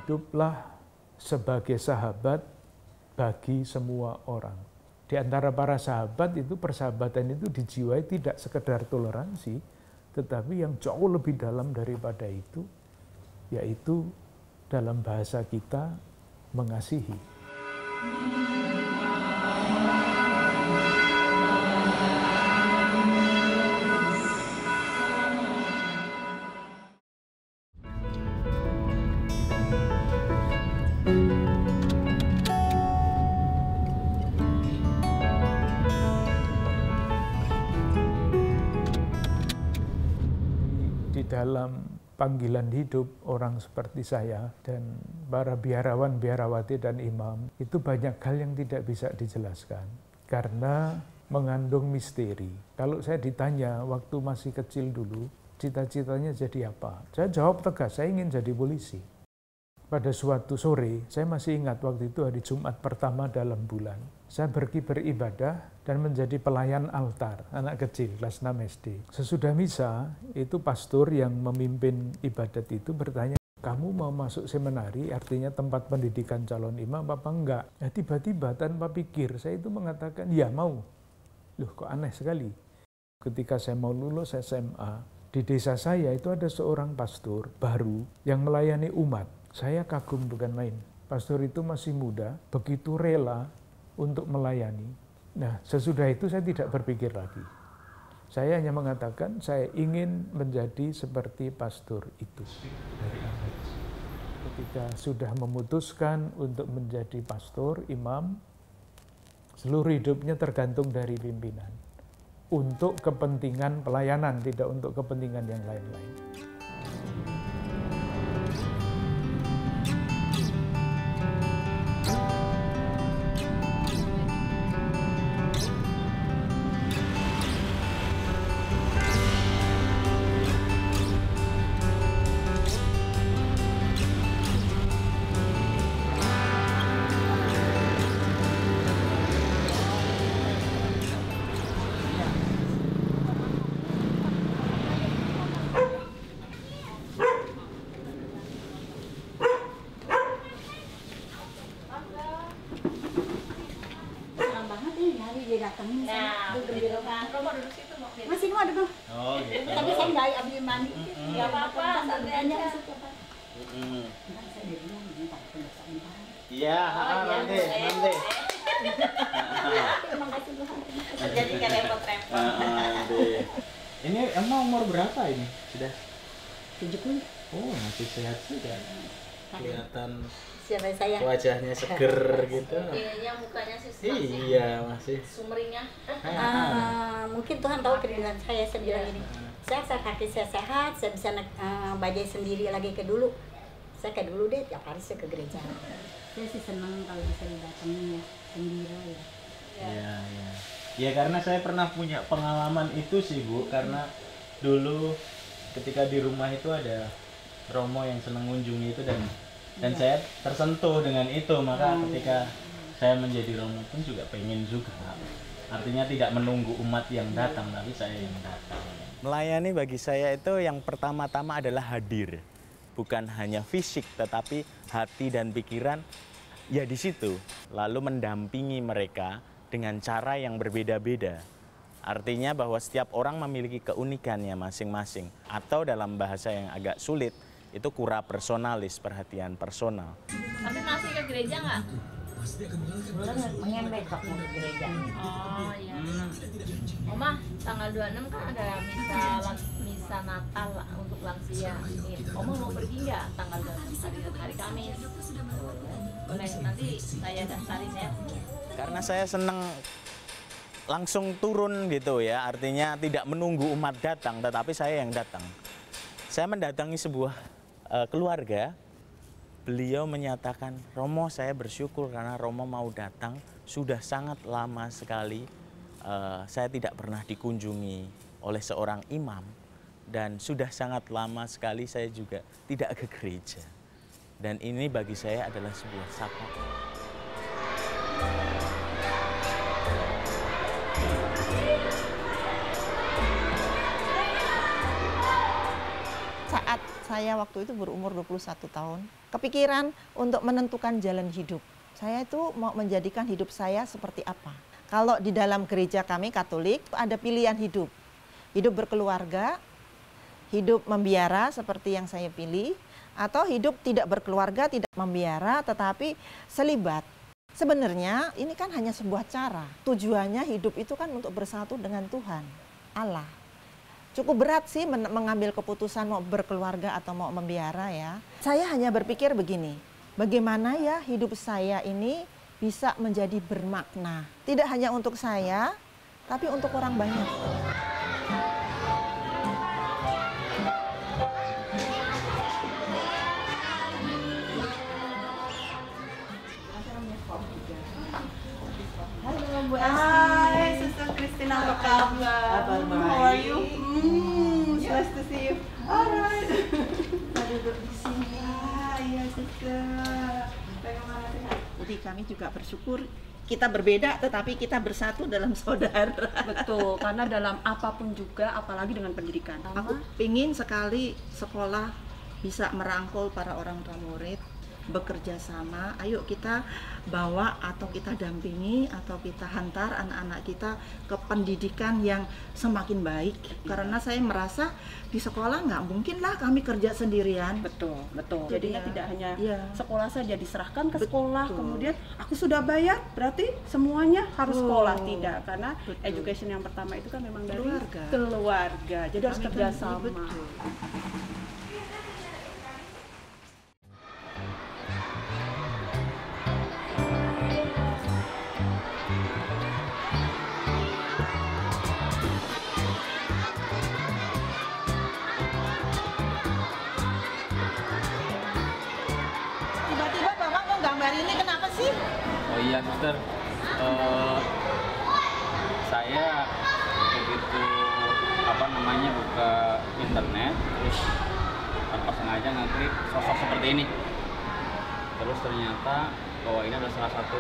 hiduplah sebagai sahabat bagi semua orang. Di antara para sahabat itu, persahabatan itu dijiwai tidak sekedar toleransi, tetapi yang jauh lebih dalam daripada itu, yaitu dalam bahasa kita mengasihi. Di dalam panggilan hidup orang seperti saya dan para biarawan, biarawati dan imam, itu banyak hal yang tidak bisa dijelaskan karena mengandung misteri. Kalau saya ditanya waktu masih kecil dulu, cita-citanya jadi apa? Saya jawab tegas, saya ingin jadi polisi. Pada suatu sore, saya masih ingat waktu itu hari Jumat pertama dalam bulan. Saya pergi beribadah dan menjadi pelayan altar, anak kecil, kelas 6 SD. Sesudah misa, itu pastor yang memimpin ibadat itu bertanya, kamu mau masuk seminari, artinya tempat pendidikan calon imam, apa enggak? Ya, tiba-tiba tanpa pikir, saya itu mengatakan, ya mau. Loh, kok aneh sekali. Ketika saya mau lulus SMA, di desa saya itu ada seorang pastor baru yang melayani umat. Saya kagum bukan main. Pastor itu masih muda, begitu rela untuk melayani. Nah, sesudah itu saya tidak berpikir lagi. Saya hanya mengatakan saya ingin menjadi seperti pastor itu. Ketika sudah memutuskan untuk menjadi pastor, imam, seluruh hidupnya tergantung dari pimpinan. Untuk kepentingan pelayanan, tidak untuk kepentingan yang lain-lain. Masih mau ada bang. Oh gitu. Tapi saya nggak ambil mandi. Nggak apa-apa, santai aja. Iya, nanti. Terima kasih Tuhan. Jadi nggak repot-repot. Ini emang umur berapa ini? Sudah 70. Oh, masih sehat juga. Kelihatan Siapa saya? wajahnya seger gitu. Kayaknya mukanya sih Iya, masih. sumringah. Mungkin Tuhan tahu kerinduan saya bilang ini. Saya kaki saya sehat, saya bisa bajai sendiri lagi ke dulu. Saya ke dulu deh, tiap hari saya ke gereja. Saya sih senang kalau bisa didatengin ya, gembira ya. Iya. Ya karena saya pernah punya pengalaman itu sih Bu, karena dulu ketika di rumah itu ada Romo yang senang mengunjungi itu dan saya tersentuh dengan itu, maka ketika saya menjadi Romo pun juga pengen juga. Artinya tidak menunggu umat yang datang, tapi saya yang datang. Melayani bagi saya itu yang pertama-tama adalah hadir. Bukan hanya fisik, tetapi hati dan pikiran ya di situ. Lalu mendampingi mereka dengan cara yang berbeda-beda. Artinya bahwa setiap orang memiliki keunikannya masing-masing. Atau dalam bahasa yang agak sulit, itu cura personalis, perhatian personal. Tapi masih ke gereja nggak? Pengen besok mau ke gereja. Oh iya. Oma, tanggal 26 kan ada misa Natal untuk lansia. Oma mau pergi nggak tanggal 26 hari Kamis? Boleh, nanti saya daftarin ya. Karena saya senang langsung turun gitu ya, artinya tidak menunggu umat datang, tetapi saya yang datang. Saya mendatangi sebuah keluarga. Beliau menyatakan, Romo saya bersyukur karena Romo mau datang, sudah sangat lama sekali saya tidak pernah dikunjungi oleh seorang imam dan sudah sangat lama sekali saya juga tidak ke gereja. Dan ini bagi saya adalah sebuah sapaan. Saat saya waktu itu berumur 21 tahun, kepikiran untuk menentukan jalan hidup. Saya itu mau menjadikan hidup saya seperti apa. Kalau di dalam gereja kami Katolik ada pilihan hidup. Hidup berkeluarga, hidup membiara seperti yang saya pilih, atau hidup tidak berkeluarga, tidak membiara, tetapi selibat. Sebenarnya ini kan hanya sebuah cara. Tujuannya hidup itu kan untuk bersatu dengan Tuhan, Allah. Cukup berat sih mengambil keputusan mau berkeluarga atau mau membiara ya. Saya hanya berpikir begini, bagaimana ya hidup saya ini bisa menjadi bermakna. Tidak hanya untuk saya, tapi untuk orang banyak. Halo Bu Esti. Hai, Suster Christina, apa kabar? How are you? Nice to see you. Alright. Kita duduk di sini. Iya, Suster. Bagaimana sehat? Jadi kami juga bersyukur kita berbeda tetapi kita bersatu dalam saudara. Betul, karena dalam apapun juga, apalagi dengan pendidikan. Aku ingin sekali sekolah bisa merangkul para orang tua murid, bekerja sama. Ayo kita bawa atau kita dampingi atau kita hantar anak-anak kita ke pendidikan yang semakin baik. Karena saya merasa di sekolah nggak mungkin lah kami kerja sendirian. Betul, betul. Jadi Jadinya ya, tidak hanya iya. sekolah saja diserahkan ke Betul. sekolah, kemudian aku sudah bayar, berarti semuanya harus sekolah. Tidak, karena Betul. education yang pertama itu kan memang dari Keluarga. keluarga. Jadi harus Kami kan- kerjasama. betul. Tiba-tiba Bapak mau gambar ini kenapa sih? Oh iya, Suster. Saya begitu buka internet, terus tanpa sengaja ngeklik sosok seperti ini. Terus ternyata bahwa ini adalah salah satu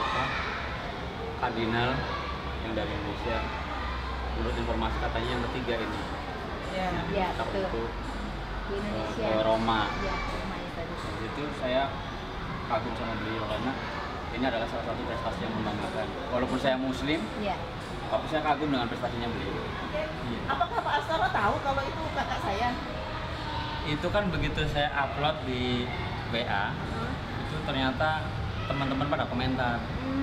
kardinal yang dari Indonesia. Menurut informasi katanya yang ketiga ini. Ya, betul. Itu Di Indonesia. ke Roma. Ya, Roma itu. Di situ saya kagum sama beliau karena ini adalah salah satu prestasi yang membanggakan. Walaupun saya Muslim, Ya. tapi saya kagum dengan prestasinya beliau. Iya. Apakah Pak Astara tahu kalau itu kakak saya? Itu kan begitu saya upload di WA, itu ternyata teman-teman pada komentar.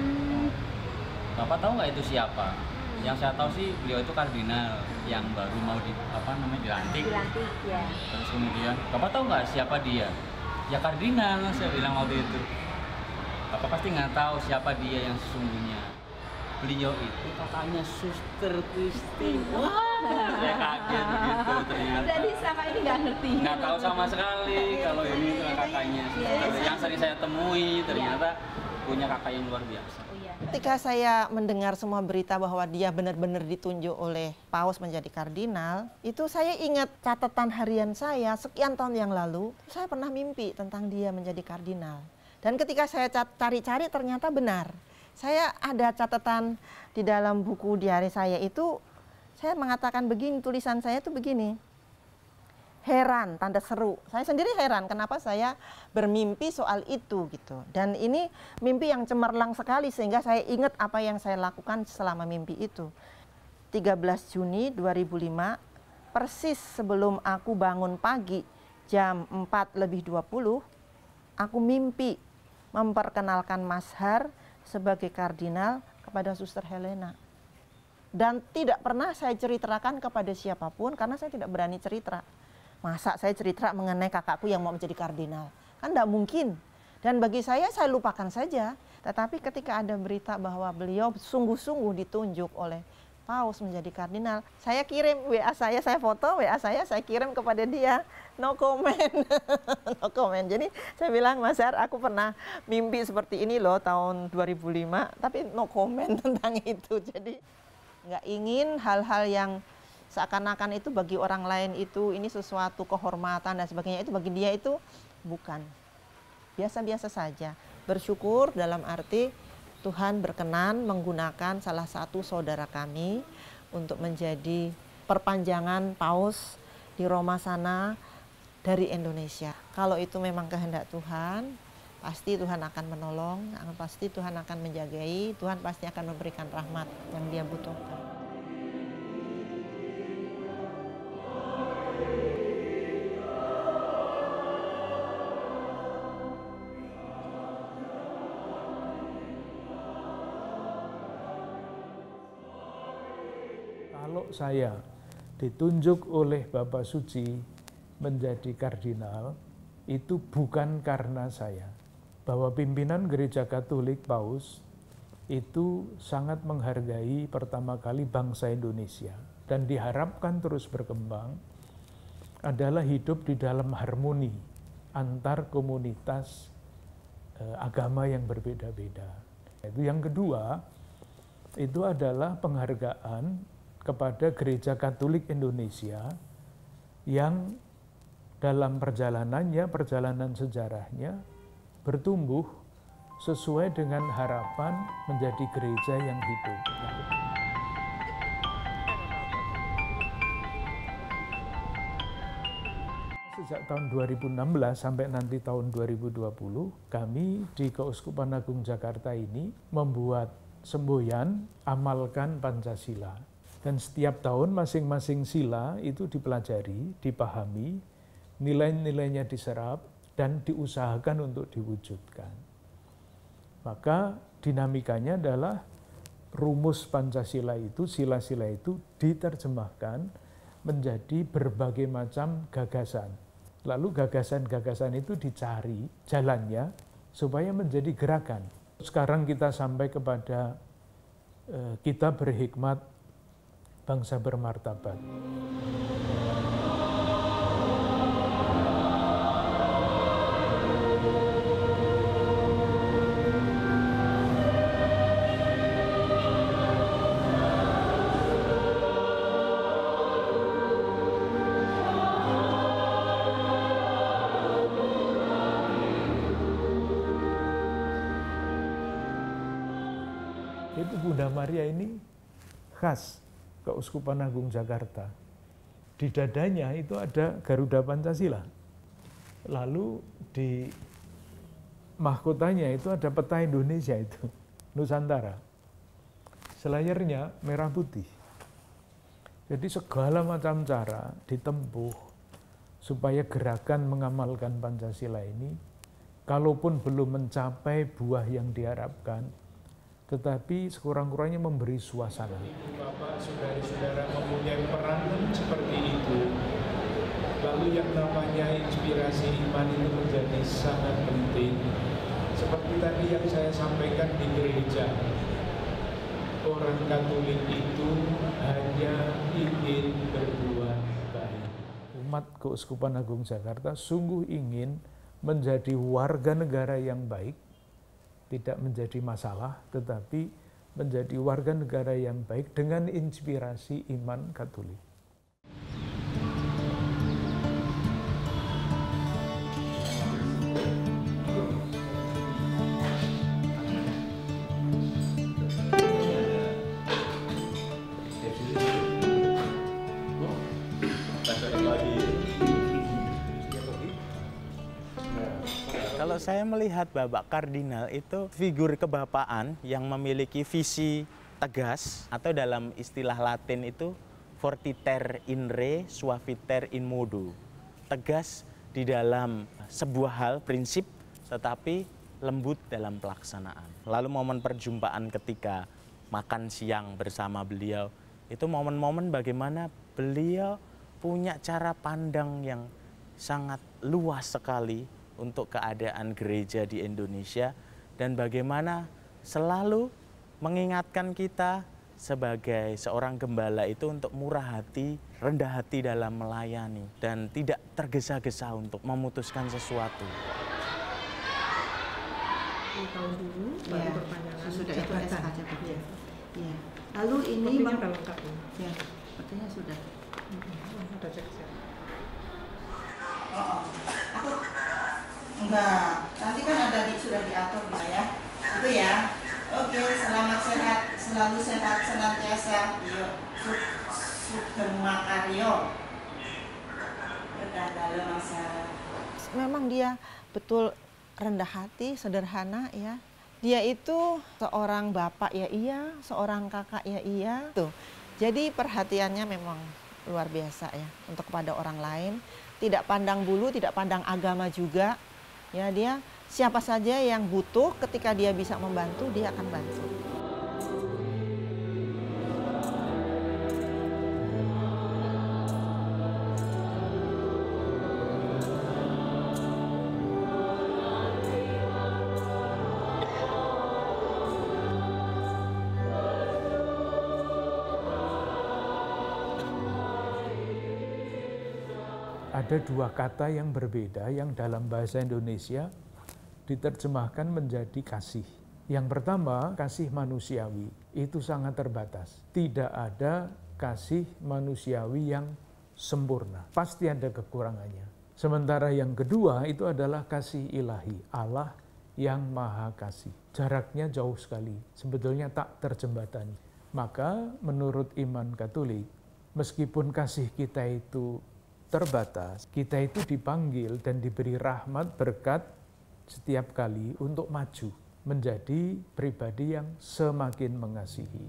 Bapak tahu nggak itu siapa? Yang saya tahu sih beliau itu kardinal yang baru mau dilantik. Dilantik, ya. Terus kemudian, Bapak tahu nggak siapa dia? Ya kardinal, saya bilang waktu itu. Bapak pasti nggak tahu siapa dia yang sesungguhnya. Beliau itu kakaknya Suster Christine. Wah, saya kaget gitu ternyata. Jadi sama ini nggak ngerti. Nggak tahu sama sekali kalau ini itu kakaknya Suster. Yang sering saya temui ternyata punya kakak yang luar biasa. Oh iya. Ketika saya mendengar semua berita bahwa dia benar-benar ditunjuk oleh Paus menjadi kardinal, itu saya ingat catatan harian saya sekian tahun yang lalu, saya pernah mimpi tentang dia menjadi kardinal. Dan ketika saya cari-cari ternyata benar. Saya ada catatan di dalam buku diari saya itu, saya mengatakan begini, tulisan saya itu begini. Heran, tanda seru. Saya sendiri heran kenapa saya bermimpi soal itu gitu. Dan ini mimpi yang cemerlang sekali sehingga saya ingat apa yang saya lakukan selama mimpi itu. 13 Juni 2005, persis sebelum aku bangun pagi jam 4:20, aku mimpi memperkenalkan Mas Har sebagai kardinal kepada Suster Helena. Dan tidak pernah saya ceritakan kepada siapapun karena saya tidak berani cerita. Masa saya cerita mengenai kakakku yang mau menjadi kardinal? Kan tidak mungkin. Dan bagi saya lupakan saja. Tetapi ketika ada berita bahwa beliau sungguh-sungguh ditunjuk oleh Paus menjadi kardinal, saya kirim WA saya foto WA saya kirim kepada dia, no comment. No comment. Jadi saya bilang, Mas Har, aku pernah mimpi seperti ini loh tahun 2005, tapi no comment tentang itu. Jadi nggak ingin hal-hal yang seakan-akan itu bagi orang lain itu ini sesuatu kehormatan dan sebagainya, itu bagi dia itu bukan. Biasa-biasa saja. Bersyukur dalam arti Tuhan berkenan menggunakan salah satu saudara kami untuk menjadi perpanjangan Paus di Roma sana dari Indonesia. Kalau itu memang kehendak Tuhan, pasti Tuhan akan menolong, pasti Tuhan akan menjagai, Tuhan pasti akan memberikan rahmat yang dia butuhkan. Kalau saya ditunjuk oleh Bapak Suci menjadi kardinal, itu bukan karena saya. Bahwa pimpinan Gereja Katolik Paus itu sangat menghargai pertama kali bangsa Indonesia dan diharapkan terus berkembang adalah hidup di dalam harmoni antar komunitas agama yang berbeda-beda. Itu yang kedua, itu adalah penghargaan kepada Gereja Katolik Indonesia yang dalam perjalanannya, perjalanan sejarahnya bertumbuh sesuai dengan harapan menjadi gereja yang hidup. Sejak tahun 2016 sampai nanti tahun 2020, kami di Keuskupan Agung Jakarta ini membuat semboyan Amalkan Pancasila. Dan setiap tahun masing-masing sila itu dipelajari, dipahami, nilai-nilainya diserap, dan diusahakan untuk diwujudkan. Maka dinamikanya adalah rumus Pancasila itu, sila-sila itu diterjemahkan menjadi berbagai macam gagasan. Lalu gagasan-gagasan itu dicari jalannya supaya menjadi gerakan. Sekarang kita sampai kepada kita berhikmat, bangsa bermartabat. Itu Bunda Maria ini khas Keuskupan Agung Jakarta. Di dadanya itu ada Garuda Pancasila. Lalu di mahkotanya itu ada peta Indonesia itu, Nusantara. Selayarnya merah putih. Jadi segala macam cara ditempuh supaya gerakan mengamalkan Pancasila ini, kalaupun belum mencapai buah yang diharapkan, tetapi sekurang-kurangnya memberi suasana. Bapak, saudara-saudara mempunyai peranan seperti itu, lalu yang namanya inspirasi iman itu menjadi sangat penting. Seperti tadi yang saya sampaikan di gereja, orang Katolik itu hanya ingin berbuat baik. Umat Keuskupan Agung Jakarta sungguh ingin menjadi warga negara yang baik, tidak menjadi masalah, tetapi menjadi warga negara yang baik dengan inspirasi iman Katolik. Kalau saya melihat Bapak Kardinal itu figur kebapaan yang memiliki visi tegas, atau dalam istilah Latin itu fortiter in re, suaviter in modo. Tegas di dalam sebuah hal, prinsip, tetapi lembut dalam pelaksanaan. Lalu momen perjumpaan ketika makan siang bersama beliau, itu momen-momen bagaimana beliau punya cara pandang yang sangat luas sekali untuk keadaan gereja di Indonesia, dan bagaimana selalu mengingatkan kita sebagai seorang gembala itu untuk murah hati, rendah hati dalam melayani, dan tidak tergesa-gesa untuk memutuskan sesuatu. Tahun dulu Ya, baru perpanjangan sudah itu jabatan. SK jabatan. Ya. Lalu ini Sepertinya udah lengkap. ya, sepertinya sudah. Udah cek-cek. Oh, aku enggak. Nanti kan ada sudah diatur ya. Itu ya. Oke, selamat sehat, selalu sehat senantiasa. Yuk, Sugeng Makaryo. Dadah. Halo Masa. Memang dia betul rendah hati, sederhana ya. Dia itu seorang bapak ya iya, seorang kakak ya iya. Tuh. Jadi perhatiannya memang luar biasa ya untuk kepada orang lain. Tidak pandang bulu, tidak pandang agama juga. Ya dia siapa saja yang butuh ketika dia bisa membantu, dia akan bantu. Ada dua kata yang berbeda yang dalam bahasa Indonesia diterjemahkan menjadi kasih. Yang pertama, kasih manusiawi. Itu sangat terbatas. Tidak ada kasih manusiawi yang sempurna. Pasti ada kekurangannya. Sementara yang kedua itu adalah kasih ilahi. Allah yang maha kasih. Jaraknya jauh sekali. Sebetulnya tak terjembatani. Maka menurut iman Katolik, meskipun kasih kita itu terbatas, kita itu dipanggil dan diberi rahmat berkat setiap kali untuk maju menjadi pribadi yang semakin mengasihi.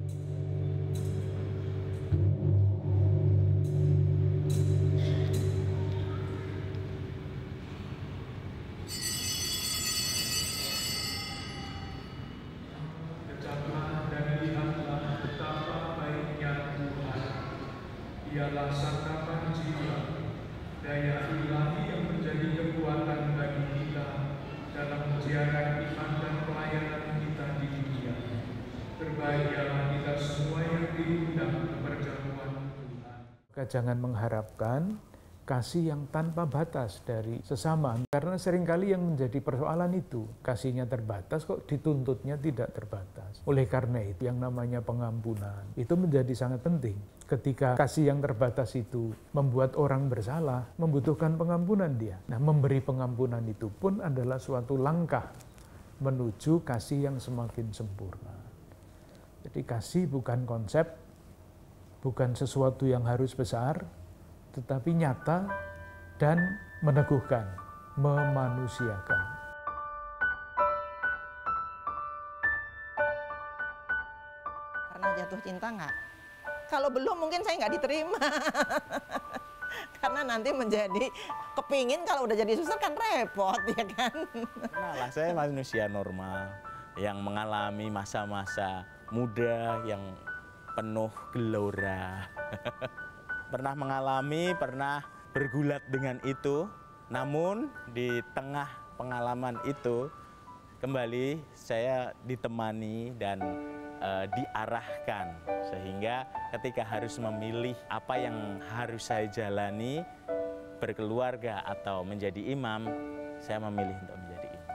Kecaplah dan lihatlah betapa baiknya Tuhan. Ialah santapan jiwa, daya ilahi yang menjadi kekuatan bagi kita dalam menjiarkan iman dan pelayanan kita di dunia. Berbahagialah kita semua yang diundang ke perjamuan Tuhan. Jangan mengharapkan kasih yang tanpa batas dari sesama, karena seringkali yang menjadi persoalan itu kasihnya terbatas kok dituntutnya tidak terbatas. Oleh karena itu yang namanya pengampunan itu menjadi sangat penting. Ketika kasih yang terbatas itu membuat orang bersalah, membutuhkan pengampunan dia. Nah, memberi pengampunan itu pun adalah suatu langkah menuju kasih yang semakin sempurna. Jadi kasih bukan konsep, bukan sesuatu yang harus besar, tetapi nyata dan meneguhkan, memanusiakan. Pernah jatuh cinta nggak? Kalau belum mungkin saya nggak diterima. Karena nanti menjadi kepingin kalau udah jadi suster kan repot ya kan. Nah, saya manusia normal yang mengalami masa-masa muda yang penuh gelora. Pernah mengalami, pernah bergulat dengan itu, namun di tengah pengalaman itu kembali saya ditemani dan diarahkan, sehingga ketika harus memilih apa yang harus saya jalani, berkeluarga atau menjadi imam, saya memilih untuk menjadi imam.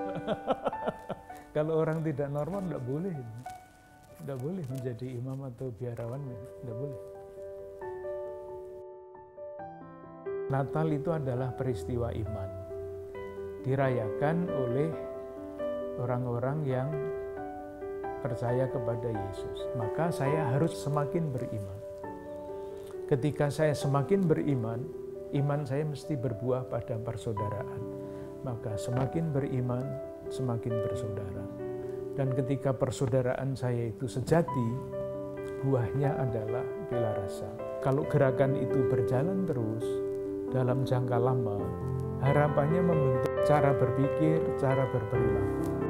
Kalau orang tidak normal tidak boleh menjadi imam atau biarawan, tidak boleh. Natal itu adalah peristiwa iman, dirayakan oleh orang-orang yang percaya kepada Yesus. Maka saya harus semakin beriman. Ketika saya semakin beriman, iman saya mesti berbuah pada persaudaraan. Maka semakin beriman, semakin bersaudara. Dan ketika persaudaraan saya itu sejati, buahnya adalah bela rasa. Kalau gerakan itu berjalan terus, dalam jangka lama, harapannya membentuk cara berpikir, cara berperilaku.